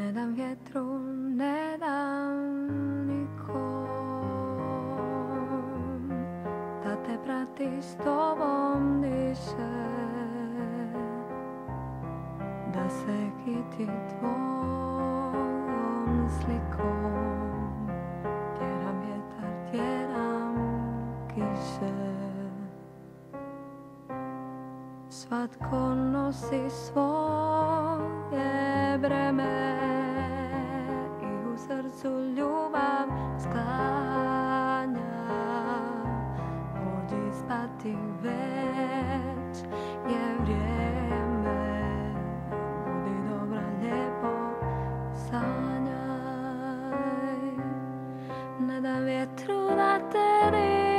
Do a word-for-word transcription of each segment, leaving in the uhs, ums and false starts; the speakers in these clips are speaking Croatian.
Ne dam vjetru, ne dam nikom da te prati s tobom diše, da se kiti tvojom slikom. Tjeram vjetar, tjeram kiše. Svatko nosi svoje breme i u srcu ljubav sklanja. Pođi spati, već je vrijeme. Budi dobra, lijepo sanjaj. Ne dam vjetru da te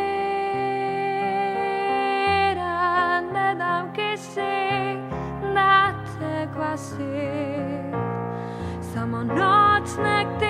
dira, ne dam kiši da te kvasi. Samo noć nek ti